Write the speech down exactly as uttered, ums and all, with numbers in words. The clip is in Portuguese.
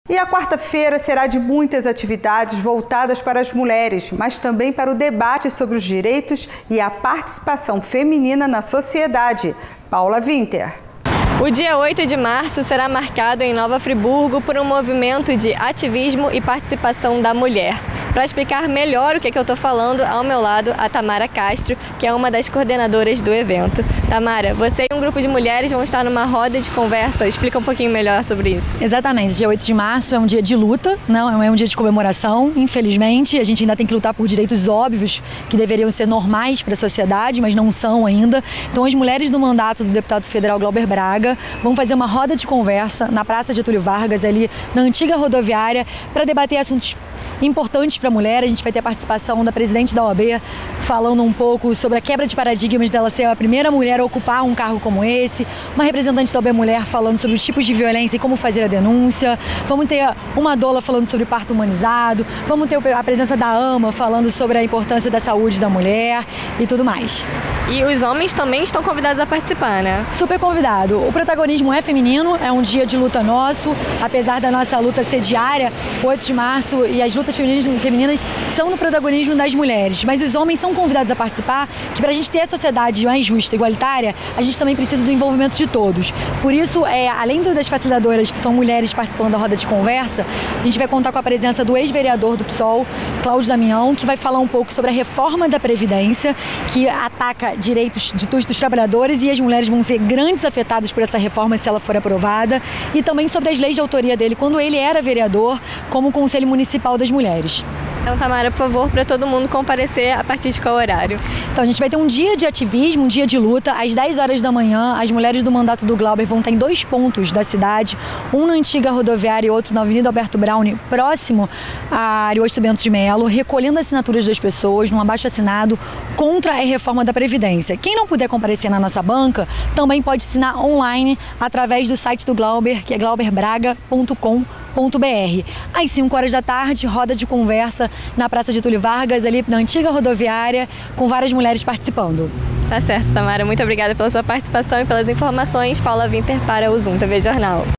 E a quarta-feira será de muitas atividades voltadas para as mulheres, mas também para o debate sobre os direitos e a participação feminina na sociedade. Paula Winter. O dia oito de março será marcado em Nova Friburgo por um movimento de ativismo e participação da mulher. Para explicar melhor o que, é que eu estou falando, ao meu lado a Tamara Castro, que é uma das coordenadoras do evento. Tamara, você e um grupo de mulheres vão estar numa roda de conversa. Explica um pouquinho melhor sobre isso. Exatamente. Dia oito de março é um dia de luta, não é um dia de comemoração. Infelizmente, a gente ainda tem que lutar por direitos óbvios que deveriam ser normais para a sociedade, mas não são ainda. Então, as mulheres do mandato do deputado federal Glauber Braga vão fazer uma roda de conversa na Praça Getúlio Vargas, ali na antiga rodoviária, para debater assuntos importantes para a mulher. A gente vai ter a participação da presidente da O A B falando um pouco sobre a quebra de paradigmas dela ser a primeira mulher a ocupar um cargo como esse, uma representante da O A B Mulher falando sobre os tipos de violência e como fazer a denúncia, vamos ter uma doula falando sobre parto humanizado, vamos ter a presença da AMA falando sobre a importância da saúde da mulher e tudo mais. E os homens também estão convidados a participar, né? Super convidado. O protagonismo é feminino, é um dia de luta nosso, apesar da nossa luta ser diária, oito de março, e as lutas femininas são no protagonismo das mulheres. Mas os homens são convidados a participar, que para a gente ter a sociedade mais justa e igualitária, a gente também precisa do envolvimento de todos. Por isso, é, além das facilitadoras, que são mulheres participando da roda de conversa, a gente vai contar com a presença do ex-vereador do P SOL, Cláudio Damião, que vai falar um pouco sobre a reforma da Previdência, que ataca direitos de todos os trabalhadores, e as mulheres vão ser grandes afetadas por essa reforma se ela for aprovada, e também sobre as leis de autoria dele, quando ele era vereador, como Conselho Municipal das Mulheres. Então, Tamara, por favor, para todo mundo comparecer a partir de qual horário? Então, a gente vai ter um dia de ativismo, um dia de luta. Às dez horas da manhã, as mulheres do mandato do Glauber vão estar em dois pontos da cidade, um na antiga rodoviária e outro na Avenida Alberto Braune, próximo a Ariosto Bento de Melo, recolhendo assinaturas das pessoas num abaixo-assinado contra a reforma da Previdência. Quem não puder comparecer na nossa banca, também pode assinar online através do site do Glauber, que é glauber braga ponto com ponto br. Às cinco horas da tarde, roda de conversa na Praça Getúlio Vargas, ali na antiga rodoviária, com várias mulheres participando. Tá certo, Tamara. Muito obrigada pela sua participação e pelas informações. Paula Winter para o Zoom T V Jornal.